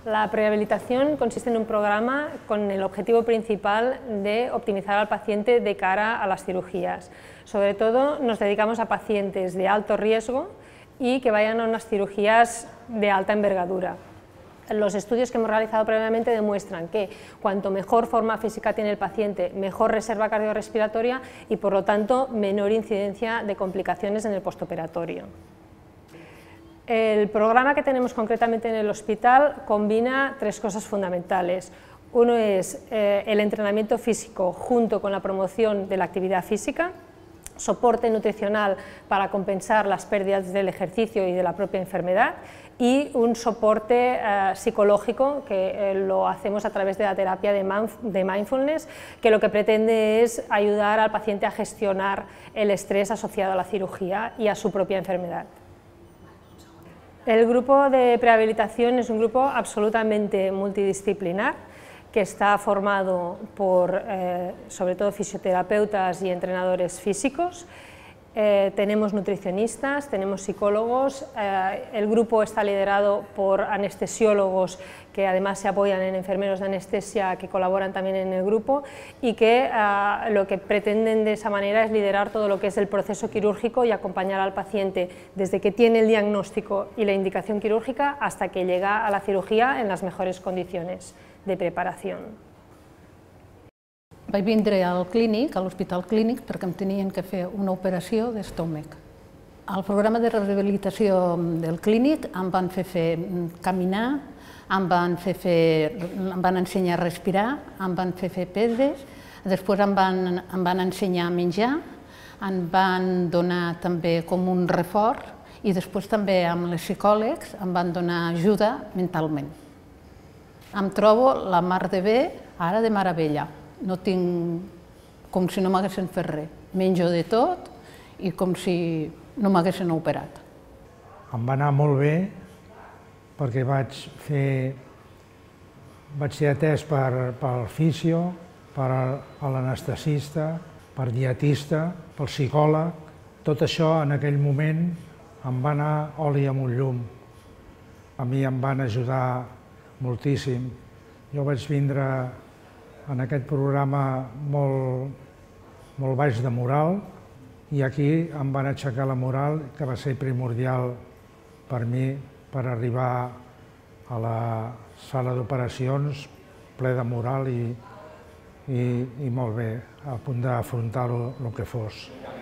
La prerehabilitación consiste en un programa con el objetivo principal de optimizar al paciente de cara a las cirugías. Sobre todo nos dedicamos a pacientes de alto riesgo y que vayan a unas cirugías de alta envergadura. Los estudios que hemos realizado previamente demuestran que cuanto mejor forma física tiene el paciente, mejor reserva cardiorrespiratoria y por lo tanto menor incidencia de complicaciones en el postoperatorio. El programa que tenemos concretamente en el hospital combina tres cosas fundamentales. Uno es el entrenamiento físico junto con la promoción de la actividad física, soporte nutricional para compensar las pérdidas del ejercicio y de la propia enfermedad y un soporte psicológico que lo hacemos a través de la terapia de mindfulness, que lo que pretende es ayudar al paciente a gestionar el estrés asociado a la cirugía y a su propia enfermedad. El grupo de prehabilitación es un grupo absolutamente multidisciplinar que está formado por sobre todo fisioterapeutas y entrenadores físicos. Tenemos nutricionistas, tenemos psicólogos, el grupo está liderado por anestesiólogos que además se apoyan en enfermeros de anestesia que colaboran también en el grupo y que lo que pretenden de esa manera es liderar todo lo que es el proceso quirúrgico y acompañar al paciente desde que tiene el diagnóstico y la indicación quirúrgica hasta que llega a la cirugía en las mejores condiciones de preparación. Vaig vindre al clínic, a l'Hospital Clínic, perquè em tenien que fer una operació d'estómac. Al programa de rehabilitació del clínic em van fer caminar, em van ensenyar a respirar, em van fer pedres, després em van ensenyar a menjar, em van donar també com un reforç i després també amb els psicòlegs em van donar ajuda mentalment. Em trobo la mar de bé, ara de meravella. No tinc com si no m'haguessin fet res. Menjo de tot i com si no m'haguessin operat. Em va anar molt bé perquè vaig ser atès pel fisio, per l'anestesista, per dietista, pel psicòleg. Tot això en aquell moment em va anar oli amunt llum. A mi em van ajudar moltíssim. Jo vaig vindre en aquest programa molt baix de moral i aquí em van aixecar la moral, que va ser primordial per mi per arribar a la sala d'operacions ple de moral i molt bé, a punt d'afrontar el que fos.